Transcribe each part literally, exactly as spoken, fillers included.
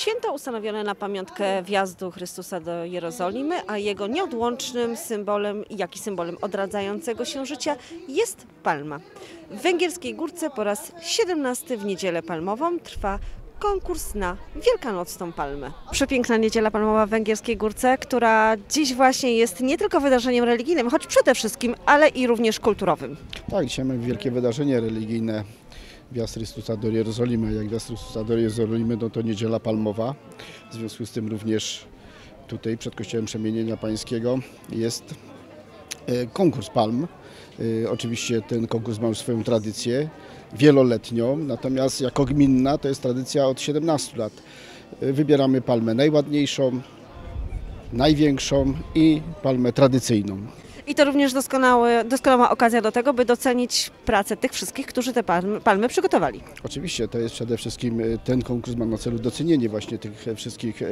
Święto ustanowione na pamiątkę wjazdu Chrystusa do Jerozolimy, a jego nieodłącznym symbolem, jak i symbolem odradzającego się życia jest palma. W Węgierskiej Górce po raz siedemnasty w Niedzielę Palmową trwa konkurs na wielkanocną palmę. Przepiękna Niedziela Palmowa w Węgierskiej Górce, która dziś właśnie jest nie tylko wydarzeniem religijnym, choć przede wszystkim, ale i również kulturowym. Tak, dzisiaj mamy wielkie wydarzenie religijne. Wjazd Chrystusa do Jerozolimy. Jak wjazd Chrystusa do Jerozolimy, no to Niedziela Palmowa. W związku z tym również tutaj przed Kościołem Przemienienia Pańskiego jest konkurs palm. Oczywiście ten konkurs ma już swoją tradycję wieloletnią, natomiast jako gminna to jest tradycja od siedemnastu lat. Wybieramy palmę najładniejszą, największą i palmę tradycyjną. I to również doskonały, doskonała okazja do tego, by docenić pracę tych wszystkich, którzy te palmy, palmy przygotowali. Oczywiście, to jest przede wszystkim, ten konkurs ma na celu docenienie właśnie tych wszystkich e,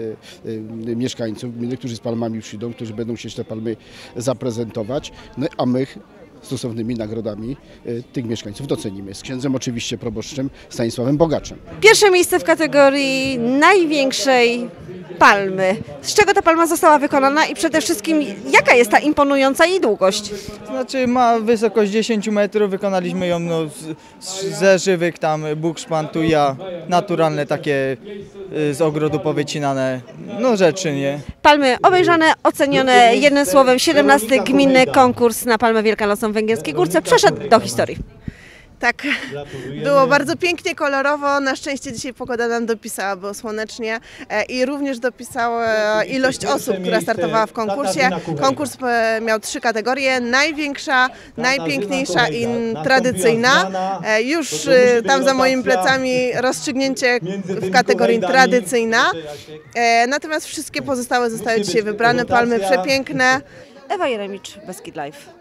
e, mieszkańców gminy, którzy z palmami przyjdą, którzy będą chcieć te palmy zaprezentować, no, a my stosownymi nagrodami e, tych mieszkańców docenimy. Z księdzem oczywiście proboszczem Stanisławem Bogaczem. Pierwsze miejsce w kategorii największej palmy. Z czego ta palma została wykonana i przede wszystkim jaka jest ta imponująca jej długość? Znaczy ma wysokość dziesięć metrów, wykonaliśmy ją no, z, ze żywych tam bukszpan, tuja, naturalne takie y, z ogrodu powycinane no, rzeczy, nie? Palmy obejrzane, ocenione, jednym słowem siedemnasty gminny konkurs na palmę wielkanocną w Węgierskiej Górce przeszedł do historii. Tak, było bardzo pięknie, kolorowo, na szczęście dzisiaj pogoda nam dopisała, było słonecznie i również dopisała ilość osób, która startowała w konkursie. Konkurs miał trzy kategorie, największa, najpiękniejsza i tradycyjna. Już tam za moimi plecami rozstrzygnięcie w kategorii tradycyjna, natomiast wszystkie pozostałe zostały dzisiaj wybrane, palmy przepiękne. Ewa Jeremicz, Beskid Live.